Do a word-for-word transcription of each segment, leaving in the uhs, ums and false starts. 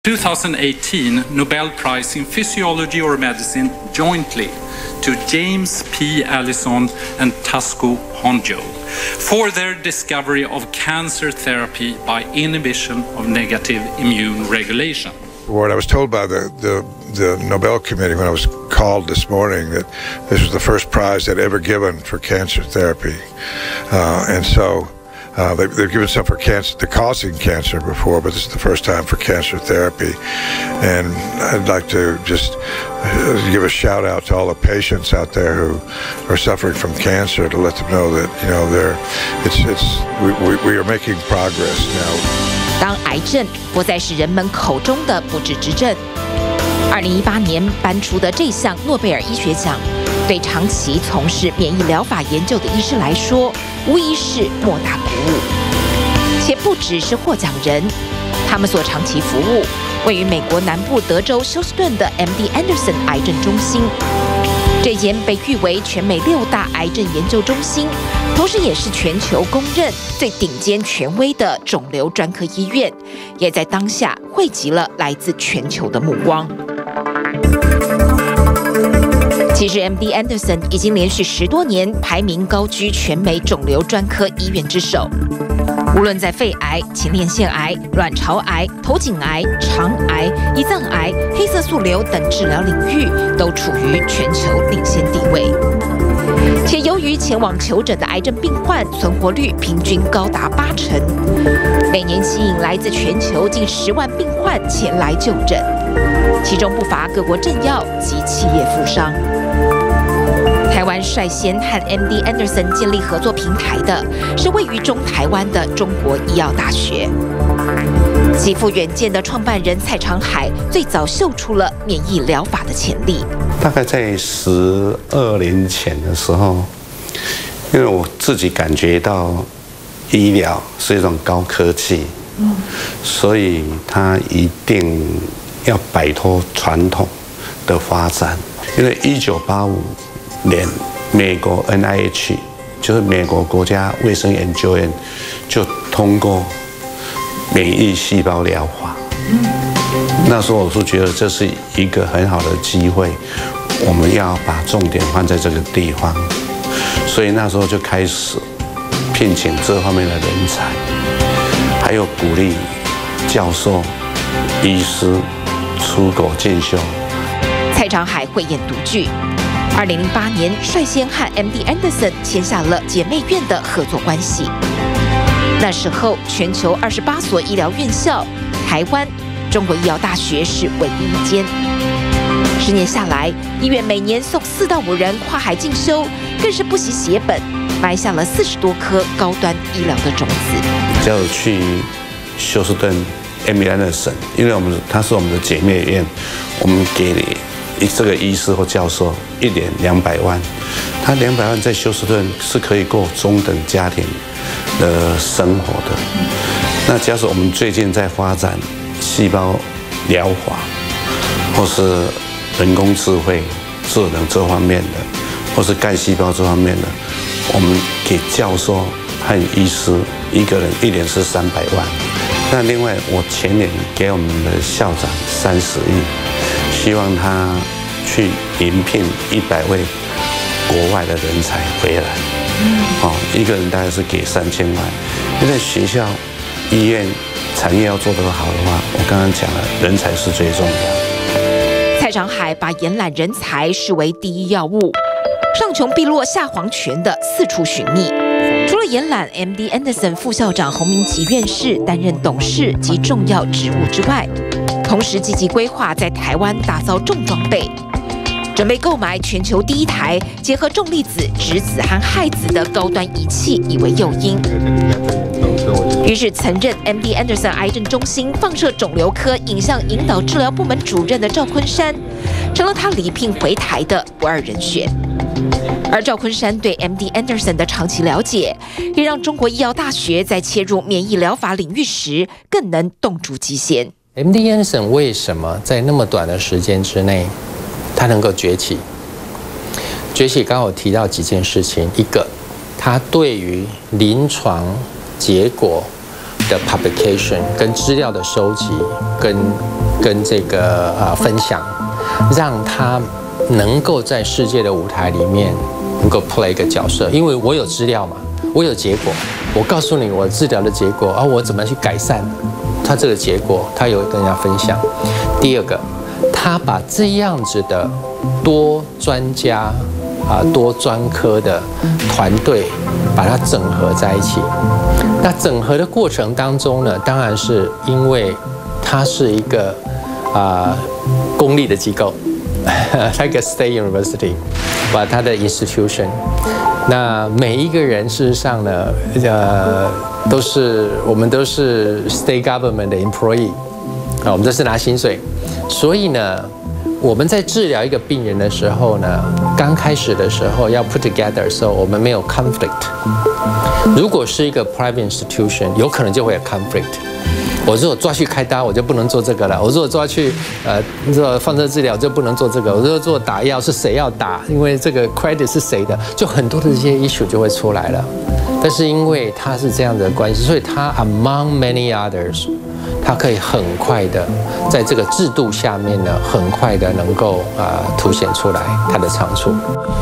twenty eighteen Nobel Prize in Physiology or Medicine jointly to James P. Allison and Tasuku Honjo for their discovery of cancer therapy by inhibition of negative immune regulation. What I was told by the, the, the Nobel Committee when I was called this morning that this was the first prize they'd ever given for cancer therapy. Uh, and so Uh, they, they've given some for cancer, the causing cancer before, but this is the first time for cancer therapy. And I'd like to just give a shout out to all the patients out there who are suffering from cancer to let them know that, you know, they're, it's, it's, we, we, we are making progress now. 当癌症不再是人们口中的不治之症，二零一八年颁出的这项诺贝尔医学奖，对长期从事免疫疗法研究的医师来说，无疑是莫大鼓舞。且不只是获奖人，他们所长期服务位于美国南部德州休斯顿的 M D Anderson 癌症中心。这间被誉为全美六大癌症研究中心，同时也是全球公认最顶尖权威的肿瘤专科医院，也在当下汇集了来自全球的目光。其实 M D Anderson 已经连续十多年排名高居全美肿瘤专科医院之首，无论在肺癌、前列腺癌、卵巢癌、头颈癌、肠癌、胰脏癌、黑色素瘤等治疗领域，都处于全球领先地位。且由于前往求诊的癌症病患存活率平均高达八成，每年吸引来自全球近十万病患前来就诊，其中不乏各国政要及企业富商。台湾率先和 M D Anderson 建立合作平台的是位于中台湾的中国医药大学。极富远见的创办人蔡长海最早嗅出了免疫疗法的潜力。 大概在十二年前的时候，因为我自己感觉到医疗是一种高科技，嗯，所以它一定要摆脱传统的发展。因为一九八五年，美国 N I H 就是美国国家卫生研究院就通过免疫细胞疗法。那时候我是觉得这是一个很好的机会，我们要把重点放在这个地方，所以那时候就开始聘请这方面的人才，还有鼓励教授、医师出国进修。 蔡长海慧眼独具，二零零八年率先和 M D Anderson 签下了姐妹院的合作关系。那时候，全球二十八所医疗院校，台湾中国医药大学是唯一一间。十年下来，医院每年送四到五人跨海进修，更是不惜血本，埋下了四十多颗高端医疗的种子。 只要去休斯顿 M D Anderson， 因为我们它是我们的姐妹院，我们给这个医师或教授一年两百万，他两百万在休斯顿是可以过中等家庭的生活的。那假使我们最近在发展细胞疗法，或是人工智慧、智能这方面的，或是干细胞这方面的，我们给教授和医师一个人一年是三百万。那另外，我前年给我们的校长三十亿，希望他去应聘一百位国外的人才回来。哦，一个人大概是给三千万。因为学校、医院、产业要做得好的话，我刚刚讲了，人才是最重要。 蔡长海把延揽人才视为第一要务，上穷碧落下黄泉的四处寻觅。除了延揽 M D Anderson 副校长洪明吉院士担任董事及重要职务之外，同时积极规划在台湾打造重装备，准备购买全球第一台结合重粒子、质子和氦子的高端仪器，以为诱因。于是，曾任 M D Anderson 癌症中心放射肿瘤科影像引导治疗部门主任的赵坤山，成了他礼聘回台的不二人选。而赵坤山对 M D Anderson 的长期了解，也让中国医药大学在切入免疫疗法领域时更能洞烛机先。 M D Anderson 为什么在那么短的时间之内，他能够崛起？崛起刚好提到几件事情，一个，他对于临床结果的 publication 跟资料的收集跟跟这个呃分享，让他能够在世界的舞台里面能够 play 一个角色，因为我有资料嘛，我有结果，我告诉你我治疗的结果，啊，我怎么去改善他这个结果，他有跟人家分享。第二个，他把这样子的多专家啊、多专科的团队，把它整合在一起。那整合的过程当中呢，当然是因为它是一个啊、公立的机构。它一个 state university， 把它的 institution， 那每一个人事实上呢，呃，都是我们都是 state government 的 employee， 啊，我们都是拿薪水，所以呢，我们在治疗一个病人的时候呢，刚开始的时候要 put together 的时候，我们没有 conflict。如果是一个 private institution， 有可能就会有 conflict。我如果抓去开刀，我就不能做这个了；我如果抓去呃做放射治疗，就不能做这个；我如果做打药，是谁要打？因为这个 credit 是谁的？就很多的这些 issue 就会出来了。但是因为它是这样的关系，所以它 among many others， 它可以很快的在这个制度下面呢，很快的能够啊、呃、凸显出来它的长处。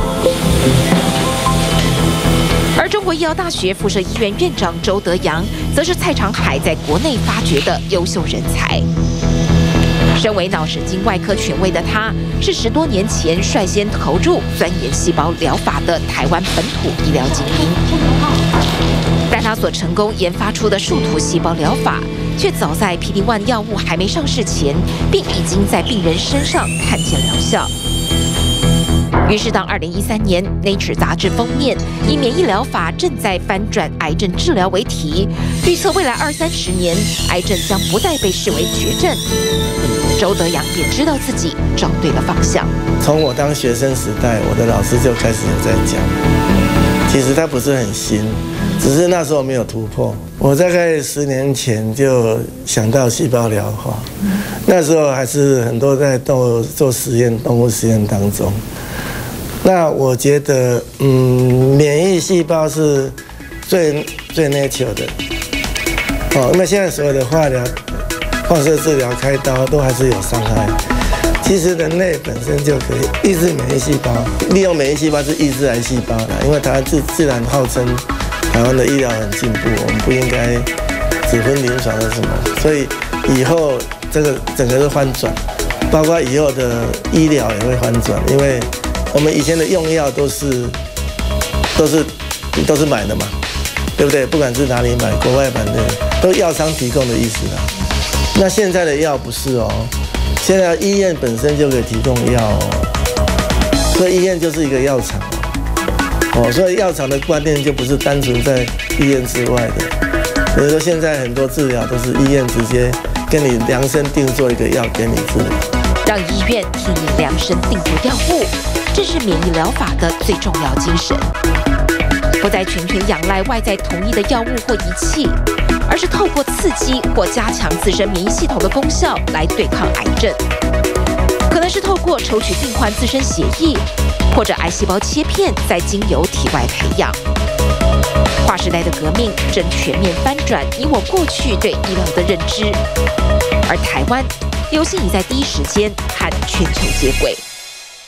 而中国医药大学附设医院院长周德阳，则是蔡长海在国内发掘的优秀人才。身为脑神经外科权威的他，是十多年前率先投入钻研细胞疗法的台湾本土医疗精英。但他所成功研发出的树突细胞疗法，却早在 P D 一 药物还没上市前，便已经在病人身上看见疗效。于是，当二零一三年《Nature》杂志封面以免疫疗法正在翻转癌症治疗为题，预测未来二三十年癌症将不再被视为绝症，周德阳便知道自己找对了方向。 从我当学生时代，我的老师就开始有在讲，其实它不是很新，只是那时候没有突破。我大概十年前就想到细胞疗法，那时候还是很多在动做实验、动物实验当中。那我觉得，嗯，免疫细胞是最最 natural 的，哦，因为现在所有的化疗、放射治疗、开刀都还是有伤害。其实人类本身就可以抑制免疫细胞，利用免疫细胞是抑制癌细胞的，因为台湾自自然号称台湾的医疗很进步，我们不应该只分临床的什么，所以以后这个整个是翻转，包括以后的医疗也会翻转，因为我们以前的用药都是都是都是买的嘛，对不对？不管是哪里买，国外版的都药商提供的意思啦。那现在的药不是哦，现在医院本身就可以提供药哦，所以医院就是一个药厂哦，所以药厂的观念就不是单纯在医院之外的。比如说现在很多治疗都是医院直接跟你量身定做一个药给你治疗， 让医院替你量身定做药物。这是免疫疗法的最重要精神，不再全权仰赖外在统一的药物或仪器，而是透过刺激或加强自身免疫系统的功效来对抗癌症。可能是透过抽取病患自身血液，或者癌细胞切片，再经由体外培养。划时代的革命正全面翻转你我过去对医疗的认知，而台湾有幸已在第一时间和全球接轨。